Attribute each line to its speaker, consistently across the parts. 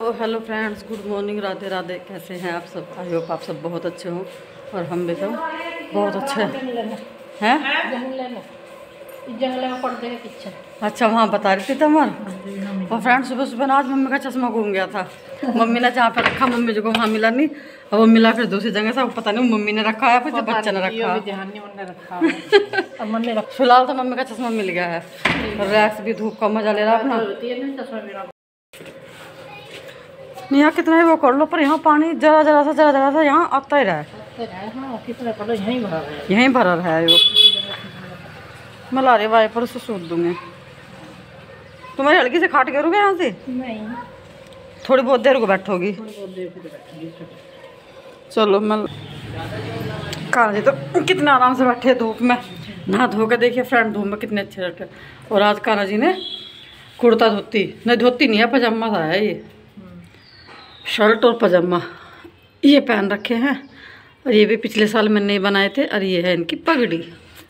Speaker 1: तो hello friends, good morning, Radhe Radhe. कैसे हैं आप सब? आई होप आप सब बहुत अच्छे हों और हम भी सब बहुत अच्छे हैं। अच्छा, वहाँ बता रही थी तमर। और फ्रेंड्स, सुबह सुबह आज मम्मी का चश्मा घूम गया था। मम्मी ने जहाँ पे रखा मम्मी जो को वहाँ मिला नहीं, और वो मिला फिर दूसरी जगह से। पता नहीं मम्मी ने रखा है फिर बच्चे ने रखा। फिलहाल तो मम्मी का चश्मा मिल गया है। और रैक्स भी धूप का मजा ले रहा अपना। यहाँ कितना ही वो कर लो, पर यहाँ पानी जरा जरा सा यहाँ आता ही रहा है। यहीं भरा रहा है वो। मैं ला रही वाइपर से सूट दूंगी। तुम्हारी हल्की से खाट करोगे यहाँ से? नहीं, थोड़ी बहुत देर को बैठोगी। चलो मैं कहा जी, तो कितने आराम से बैठे धूप में। नहा धो के देखिए फ्रेंड, धूप में कितने अच्छे बैठे। और आज कान्हा जी ने कुर्ता धोती नहीं, धोती नहीं है, पजामा था है ये। शर्ट और पजामा ये पहन रखे हैं। और ये भी पिछले साल मैंने नहीं बनाए थे। और ये है इनकी पगड़ी।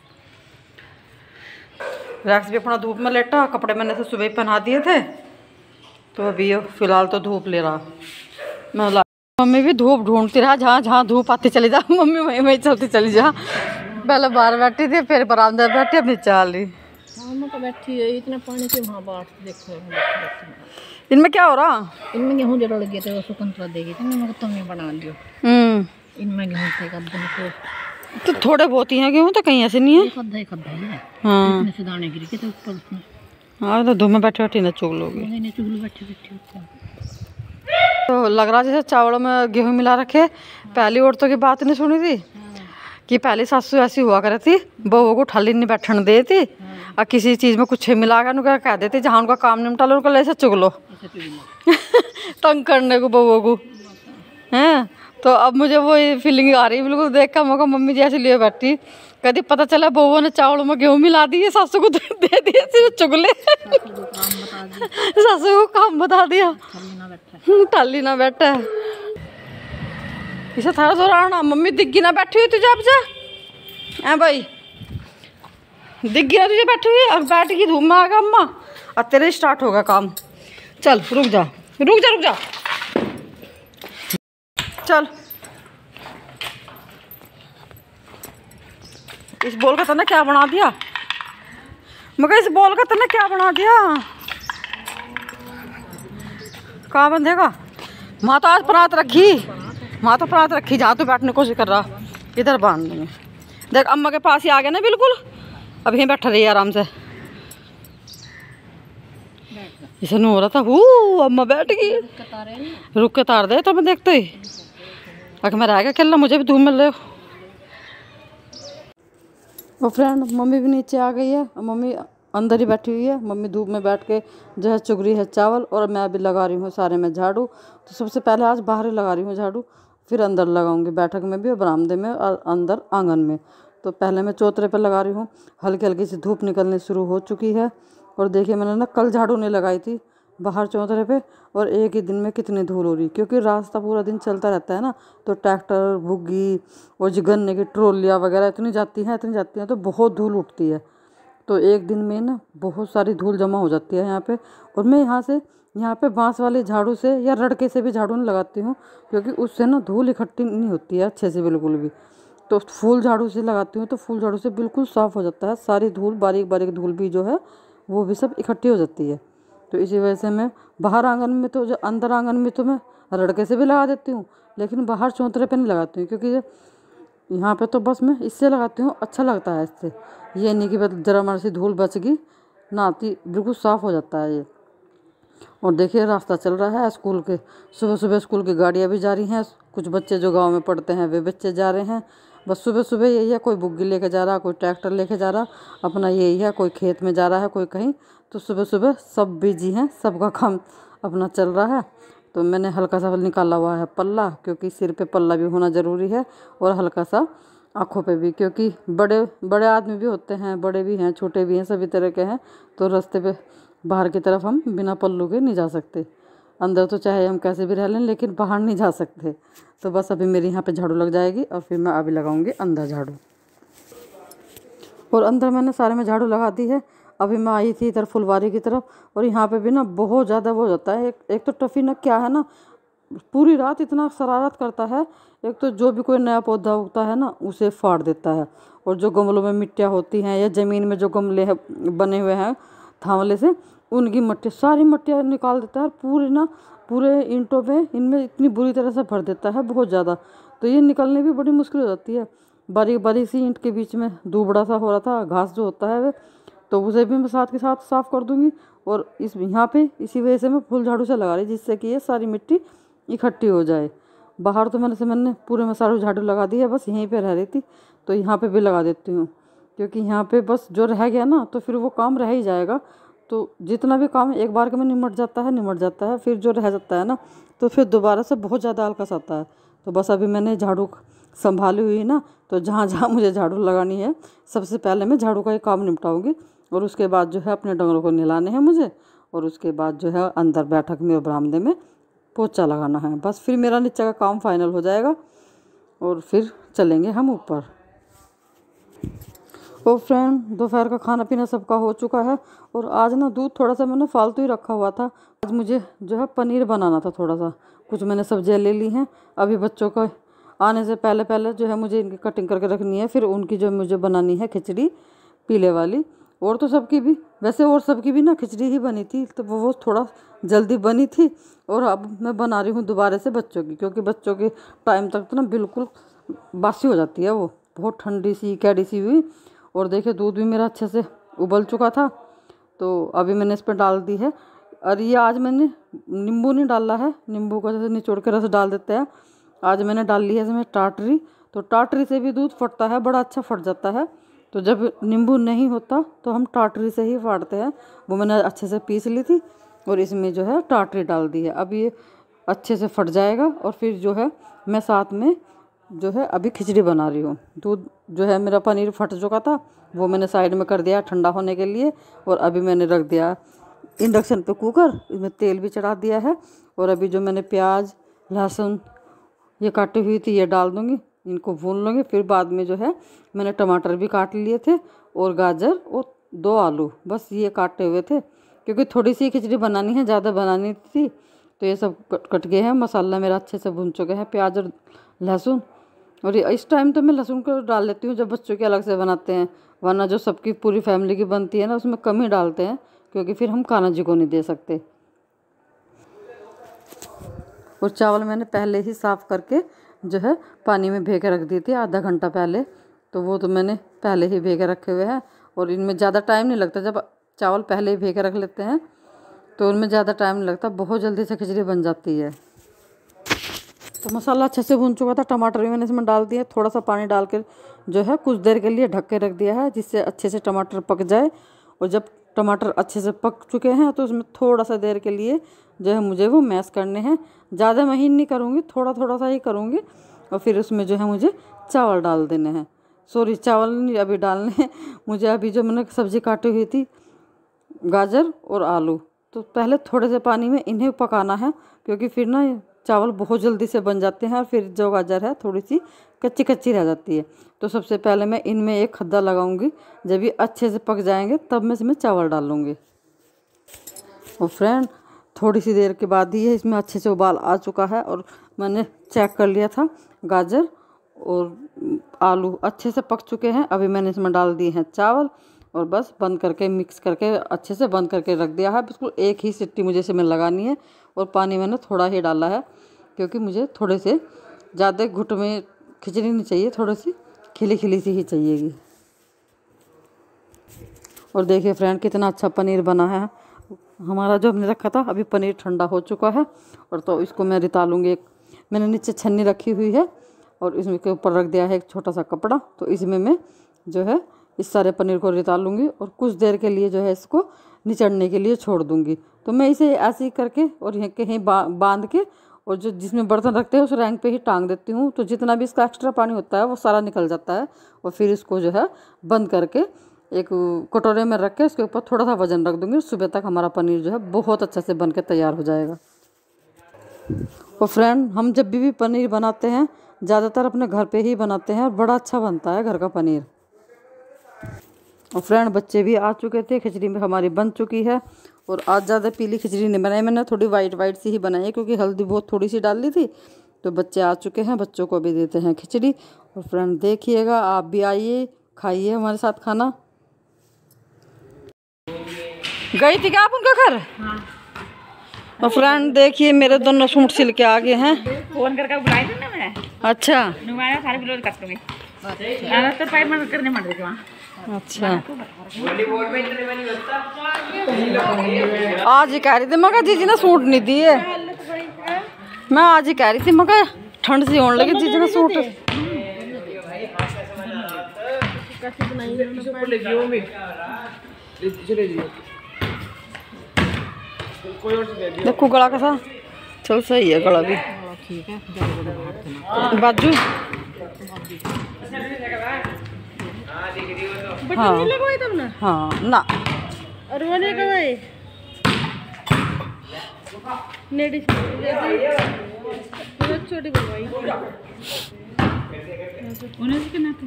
Speaker 1: रैक्स भी अपना धूप में लेटा, कपड़े मैंने तो सुबह ही पहना दिए थे। तो अभी फिलहाल तो धूप ले रहा। मैं मम्मी भी धूप ढूंढती रहा, जहाँ जहाँ धूप आती चली जा। मम्मी वहीं वहीं चलती चली जा। पहले बाहर बैठी थी, फिर बरामदा बैठी, अब नीचे आ रही।
Speaker 2: बैठी है, इतना पानी के वहाँ बाहर देखो।
Speaker 1: इनमें क्या हो रहा?
Speaker 2: इनमें गेहूँ जरूर लगे थे, वो स्वतंत्रता देगी थी, मैं तुमने बना लियो। इनमें गेहूँ थे को
Speaker 1: तो थोड़े बहुत ही हैं गेहूँ, तो कहीं ऐसे नहीं है।
Speaker 2: खद्दा है।
Speaker 1: हाँ,
Speaker 2: से दाने गिर के थे ऊपर उसमें।
Speaker 1: हाँ, तो धूप में बैठे बैठे न चुग लोगे। तो लग रहा जैसे चावलों में गेहूँ मिला रखे। पहली औरतों की बात नहीं सुनी थी कि पहली सासू ऐसी हुआ करे थी, बहू को ठाली नहीं बैठने दे थी। और किसी चीज़ में कुछ मिला कर उनका कह देती, जहाँ उनका काम निपटा लो उनको ऐसे चुग लो। तंग करने को बहू को हैं। तो अब मुझे वो फीलिंग आ रही बिल्कुल देख कर। मौका मम्मी जी ऐसे लिए बैठी, कभी पता चला बहू ने चावलों में गेहूँ मिला दिए, सासू को दे दिए, सिर्फ चुगले। सासू को काम बता दिया, टाली ना बैठा। इसे थारा दौरान मम्मी दिग्गी ना बैठी हुई तुझे। अब जा भाई, दिग्गी ना तुझे बैठी हुई। अब बैठ की धूम में आ गया अम्मा, अब तेरे स्टार्ट होगा काम। चल रुक जा रुक जा रुक जा, चल। इस बॉल का तने क्या बना दिया? मगर इस बॉल का तने क्या बना दिया? कहाँ बंधेगा? माँ तो आज परात रखी, माँ तो परात रखी। जहाँ तू बैठने की कोशिश कर रहा, इधर बांध देंगे। देख अम्मा के पास ही आ गया ना बिल्कुल। अब यहीं बैठा रही आराम से। इसे नहीं हो रहा था। अम्मा बैठ गई। रुक के तार दे तो मैं देखते ही। अगर मैं रह गया खेलना, मुझे भी धूप मिल रहे हो। और फ्रेंड, मम्मी भी नीचे आ गई है और मम्मी अंदर ही बैठी हुई है। मम्मी धूप में बैठ के जो है चुग रही है चावल। और मैं अभी लगा रही हूँ सारे में झाड़ू। तो सबसे पहले आज बाहर ही लगा रही हूँ झाड़ू, फिर अंदर लगाऊंगी, बैठक में भी और बरामदे में और अंदर आंगन में। तो पहले मैं चौतरे पर लगा रही हूँ। हल्की हल्की सी धूप निकलनी शुरू हो चुकी है। और देखिए मैंने ना कल झाड़ू नहीं लगाई थी बाहर चौतरे पे, और एक ही दिन में कितनी धूल हो रही। क्योंकि रास्ता पूरा दिन चलता रहता है ना, तो ट्रैक्टर, बुग्गी और जो गन्ने की ट्रॉलियाँ वगैरह इतनी जाती हैं तो बहुत धूल उठती है। तो एक दिन में ना बहुत सारी धूल जमा हो जाती है यहाँ पे। और मैं यहाँ पे बांस वाले झाड़ू से या रड़के से भी झाड़ू नहीं लगाती हूँ, क्योंकि उससे ना धूल इकट्ठी नहीं होती है अच्छे से बिल्कुल भी। तो फूल झाड़ू से लगाती हूँ, तो फूल झाड़ू से बिल्कुल साफ़ हो जाता है। सारी धूल, बारीक बारीक धूल भी जो है वो भी सब इकट्ठी हो जाती है। तो इसी वजह से मैं बाहर आंगन में, तो जो अंदर आंगन में तो मैं रड़के से भी लगा देती हूँ, लेकिन बाहर चौतरे पे नहीं लगाती हूँ। क्योंकि यहाँ पे तो बस मैं इससे लगाती हूँ, अच्छा लगता है इससे। ये नहीं कि बस जरा मार सी धूल बच गई ना, आती बिल्कुल साफ़ हो जाता है ये। और देखिए रास्ता चल रहा है स्कूल के। सुबह सुबह स्कूल की गाड़ियाँ भी जा रही हैं। कुछ बच्चे जो गाँव में पढ़ते हैं वे बच्चे जा रहे हैं। बस सुबह सुबह यही है, कोई बुग्गी लेके जा रहा, कोई ट्रैक्टर लेके जा रहा, अपना यही है। कोई खेत में जा रहा है, कोई कहीं। तो सुबह सुबह सब बिजी हैं, सबका काम अपना चल रहा है। तो मैंने हल्का सा निकाला हुआ है पल्ला, क्योंकि सिर पे पल्ला भी होना ज़रूरी है। और हल्का सा आँखों पे भी, क्योंकि बड़े बड़े आदमी भी होते हैं, बड़े भी हैं, छोटे भी हैं, सभी तरह के हैं। तो रास्ते पे बाहर की तरफ हम बिना पल्लू के नहीं जा सकते। अंदर तो चाहे हम कैसे भी रह लें, लेकिन बाहर नहीं जा सकते। तो बस अभी मेरी यहाँ पे झाड़ू लग जाएगी और फिर मैं अभी लगाऊंगी अंदर झाड़ू। और अंदर मैंने सारे में झाड़ू लगा दी है। अभी मैं आई थी इधर फुलवारी की तरफ, और यहाँ पे भी ना बहुत ज़्यादा वो हो जाता है। एक तो टफ़ी ना क्या है ना, पूरी रात इतना शरारत करता है। एक तो जो भी कोई नया पौधा उगता है ना उसे फाड़ देता है, और जो गमलों में मिट्टियाँ होती हैं या ज़मीन में जो गमले हैं बने हुए हैं थांवले से, उनकी मट्टी सारी मट्टियाँ निकाल देता है। पूरी ना पूरे ईंटों पे इनमें इतनी बुरी तरह से भर देता है, बहुत ज़्यादा। तो ये निकलने भी बड़ी मुश्किल हो जाती है। बारीक बारीक सी ईंट के बीच में दूबड़ा सा हो रहा था, घास जो होता है वे, तो उसे भी मैं साथ के साथ साफ़ कर दूँगी। और इस यहाँ पे इसी वजह से मैं फुल झाड़ू से लगा रही, जिससे कि ये सारी मिट्टी इकट्ठी हो जाए। बाहर तो मैंने पूरे में सारे झाड़ू लगा दी है, बस यहीं पे रह रही थी, तो यहाँ पे भी लगा देती हूँ। क्योंकि यहाँ पे बस जो रह गया ना तो फिर वो काम रह ही जाएगा। तो जितना भी काम एक बार के में निमट जाता है, फिर जो रह जाता है ना तो फिर दोबारा से बहुत ज़्यादा आलकस आता है। तो बस अभी मैंने झाड़ू संभाली हुई ना, तो जहाँ जहाँ मुझे झाड़ू लगानी है सबसे पहले मैं झाड़ू का ही काम निपटाऊँगी। और उसके बाद जो है अपने डंगरों को नहलाने हैं मुझे, और उसके बाद जो है अंदर बैठक में और बरामदे में पोछा लगाना है। बस फिर मेरा नीचे का काम फाइनल हो जाएगा और फिर चलेंगे हम ऊपर। तो फ्रेंड, दोपहर का खाना पीना सबका हो चुका है, और आज ना दूध थोड़ा सा मैंने फालतू ही रखा हुआ था। आज मुझे जो है पनीर बनाना था, थोड़ा सा कुछ मैंने सब्जियां ले ली हैं। अभी बच्चों का आने से पहले पहले जो है मुझे इनकी कटिंग करके रखनी है, फिर उनकी जो मुझे बनानी है खिचड़ी पीले वाली। और तो सबकी भी वैसे और सबकी भी ना खिचड़ी ही बनी थी, तो वो थोड़ा जल्दी बनी थी। और अब मैं बना रही हूँ दोबारा से बच्चों की, क्योंकि बच्चों के टाइम तक तो ना बिल्कुल बासी हो जाती है, वो बहुत ठंडी सी कैडी सी हुई। और देखिए दूध भी मेरा अच्छे से उबल चुका था, तो अभी मैंने इस पर डाल दी है। और ये आज मैंने नींबू नहीं डाला है, नींबू को जैसे निचोड़ के रस डाल देते हैं, आज मैंने डाल ली है इसमें टाटरी। तो टाटरी से भी दूध फटता है, बड़ा अच्छा फट जाता है। तो जब नींबू नहीं होता तो हम टाटरी से ही फाड़ते हैं। वो मैंने अच्छे से पीस ली थी और इसमें जो है टाटरी डाल दी है। अब ये अच्छे से फट जाएगा, और फिर जो है मैं साथ में जो है अभी खिचड़ी बना रही हूँ। दूध जो है मेरा पनीर फट चुका था, वो मैंने साइड में कर दिया ठंडा होने के लिए। और अभी मैंने रख दिया इंडक्शन पे कुकर, इसमें तेल भी चढ़ा दिया है। और अभी जो मैंने प्याज लहसुन ये काटी हुई थी ये डाल दूँगी, इनको भून लूँगी। फिर बाद में जो है मैंने टमाटर भी काट लिए थे, और गाजर और 2 आलू, बस ये काटे हुए थे, क्योंकि थोड़ी सी खिचड़ी बनानी है, ज़्यादा बनानी थी। तो ये सब कट गए हैं, मसाला मेरा अच्छे से भून चुके हैं, प्याज और लहसुन। और ये इस टाइम तो मैं लहसुन को डाल लेती हूँ जब बच्चों के अलग से बनाते हैं, वरना जो सबकी पूरी फैमिली की बनती है ना उसमें कम ही डालते हैं, क्योंकि फिर हम कान्हा जी को नहीं दे सकते। और चावल मैंने पहले ही साफ़ करके जो है पानी में भे के रख दी थी आधा घंटा पहले, तो वो तो मैंने पहले ही भे के रखे हुए हैं। और इनमें ज़्यादा टाइम नहीं लगता, जब चावल पहले ही भे के रख लेते हैं तो उनमें ज़्यादा टाइम नहीं लगता, बहुत जल्दी से खिचड़ी बन जाती है। तो मसाला अच्छे से भून चुका था, टमाटर भी मैंने इसमें डाल दिया, थोड़ा सा पानी डाल कर जो है कुछ देर के लिए ढक के रख दिया है, जिससे अच्छे से टमाटर पक जाए। और जब टमाटर अच्छे से पक चुके हैं तो उसमें थोड़ा सा देर के लिए जो है मुझे वो मैश करने हैं। ज़्यादा महीन नहीं करूँगी, थोड़ा थोड़ा सा ही करूँगी। और फिर उसमें जो है मुझे चावल डाल देने हैं, सॉरी चावल नहीं अभी डालने हैं मुझे। अभी जो मैंने सब्ज़ी काटी हुई थी गाजर और आलू, तो पहले थोड़े से पानी में इन्हें पकाना है, क्योंकि फिर ना चावल बहुत जल्दी से बन जाते हैं, और फिर जो गाजर है थोड़ी सी कच्ची कच्ची रह जाती है। तो सबसे पहले मैं इनमें एक खद्दा लगाऊंगी, जब ये अच्छे से पक जाएंगे तब मैं इसमें चावल डालूंगी। और फ्रेंड, थोड़ी सी देर के बाद ही इसमें अच्छे से उबाल आ चुका है, और मैंने चेक कर लिया था, गाजर और आलू अच्छे से पक चुके हैं। अभी मैंने इसमें डाल दिए हैं चावल, और बस बंद करके मिक्स करके अच्छे से बंद करके रख दिया है। बिल्कुल एक ही सीटी मुझे इसमें लगानी है, और पानी मैंने थोड़ा ही डाला है, क्योंकि मुझे थोड़े से ज़्यादा घुट में खिचड़ी नहीं चाहिए, थोड़ी सी खिली खिली सी ही चाहिएगी। और देखिए फ्रेंड, कितना अच्छा पनीर बना है हमारा जो हमने रखा था। अभी पनीर ठंडा हो चुका है, और तो इसको मैं रिता लूँगी। एक मैंने नीचे छन्नी रखी हुई है, और इसमें के ऊपर रख दिया है एक छोटा सा कपड़ा, तो इसमें मैं जो है इस सारे पनीर को रिता लूँगी, और कुछ देर के लिए जो है इसको निचड़ने के लिए छोड़ दूँगी। तो मैं इसे ऐसे ही करके और यहाँ कहीं बांध के, और जो जिसमें बर्तन रखते हैं उस रैंक पे ही टांग देती हूँ, तो जितना भी इसका एक्स्ट्रा पानी होता है वो सारा निकल जाता है। और फिर इसको जो है बंद करके एक कटोरे में रख के उसके ऊपर थोड़ा सा वजन रख दूँगी। सुबह तक हमारा पनीर जो है बहुत अच्छे से बन के तैयार हो जाएगा। और फ्रेंड, हम जब भी पनीर बनाते हैं ज़्यादातर अपने घर पे ही बनाते हैं, और बड़ा अच्छा बनता है घर का पनीर। और फ्रेंड बच्चे भी आ चुके थे, खिचड़ी में हमारी बन चुकी है। और आज ज़्यादा पीली खिचड़ी नहीं बनाई मैंने, थोड़ी वाइट वाइट सी ही बनाई है क्योंकि हल्दी बहुत थोड़ी सी डाल ली थी। तो बच्चे आ चुके हैं, बच्चों को भी देते हैं खिचड़ी। और फ्रेंड देखिएगा, आप भी आइए, खाइए हमारे साथ खाना। गई थी क्या आप उनका घर?
Speaker 2: हाँ।
Speaker 1: और फ्रेंड देखिए मेरे दोनों सूट सिल के आ गए हैं।
Speaker 2: फोन करके बुलाए थे ना मैं।
Speaker 1: अच्छा।
Speaker 2: सारे विरोध करते हुए तो पाइप मदद करने मर गए वहाँ।
Speaker 1: अच्छा। आज ही कह रही थी मगर जीजी ने सूट नहीं दिए। मैं आज ही कह रही थी मगर ठंड सी होने लगी, जीजी ने सूट। देखो गला कैसा चल, सही है गला भी।
Speaker 2: ठीक है
Speaker 1: बाजू हाँ हाँ ना
Speaker 2: और वो नहीं कमाए नेडी छोटी बनवाई उन्हें से कितना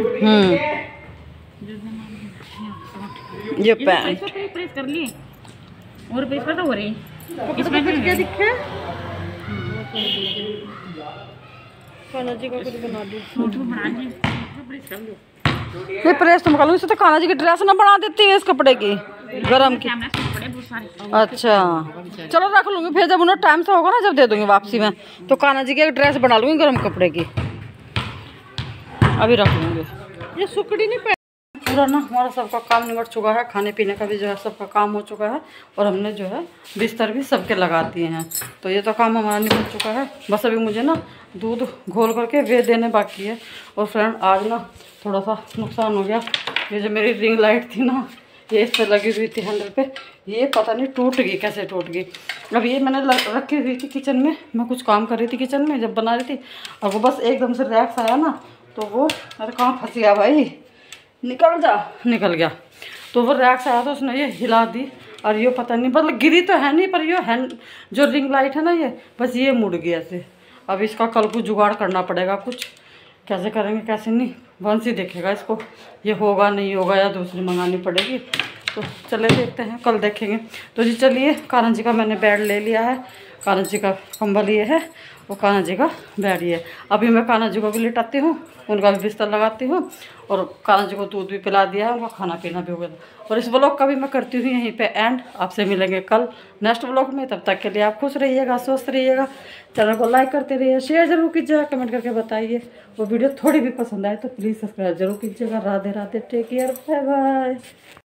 Speaker 1: ये पैंट
Speaker 2: प्रेस कर लिए और प्रेस कर तो हो रही इसमें क्या दिखा कान्हा जी का कुछ बना दो बना दी प्रेस कर लो।
Speaker 1: नहीं प्रेस तो मैं कर लूँ, इसे तो कान्हा जी की ड्रेस ना बना देती है इस कपड़े की गरम की। अच्छा चलो रख लूँगी, फिर जब उन्हें टाइम से होगा ना जब दे दूँगी वापसी में, तो कान्हा जी की एक ड्रेस बना लूँगी गरम कपड़े की, अभी रख लूँगी।
Speaker 2: ये सुकड़ी नहीं
Speaker 1: पूरा ना हमारा सबका काम निपट चुका है, खाने पीने का भी जो है सबका काम हो चुका है। और हमने जो है बिस्तर भी सबके लगा दिए हैं, तो ये तो काम हमारा निपट चुका है। बस अभी मुझे ना दूध घोल करके वे देने बाकी है। और फ्रेंड आज ना थोड़ा सा नुकसान हो गया, ये जो मेरी रिंग लाइट थी ना, ये इस पर लगी हुई थी हैंडल पे, ये पता नहीं टूट गई, कैसे टूट गई। अब ये मैंने रखी हुई थी किचन में, मैं कुछ काम कर रही थी किचन में जब बना रही थी, और वो बस एकदम से रैक्स आया ना, तो वो अरे कहाँ फंस गया भाई, निकल जा, निकल गया। तो वो रैक्स आया तो उसने ये हिला दी, और ये पता नहीं मतलब गिरी तो है नहीं, पर ये हैंड जो रिंग लाइट है ना, ये बस ये मुड़ गया से। अब इसका कल को जुगाड़ करना पड़ेगा कुछ, कैसे करेंगे कैसे नहीं, वंश ही देखेगा इसको, ये होगा नहीं होगा या दूसरी मंगानी पड़ेगी। तो चले देखते हैं, कल देखेंगे। तो जी चलिए, कान्हा जी का मैंने बेड ले लिया है, कान्हा जी का कंबल ये है और कान्हा जी का बेड ये है। अभी मैं कान्हा जी को भी लिटाती हूँ, उनका भी बिस्तर लगाती हूँ, और कान्हा जी को दूध भी पिला दिया है, उनका खाना पीना भी हो गया। और इस व्लॉग का भी मैं करती हूँ यहीं पे एंड। आपसे मिलेंगे कल नेक्स्ट व्लॉग में, तब तक के लिए आप खुश रहिएगा, स्वस्थ रहिएगा। चैनल को लाइक करते रहिए, शेयर जरूर कीजिएगा, कमेंट करके बताइए। वो वीडियो थोड़ी भी पसंद आए तो प्लीज़ सब्सक्राइब जरूर कीजिएगा। Radhe Radhe, take care, bye bye.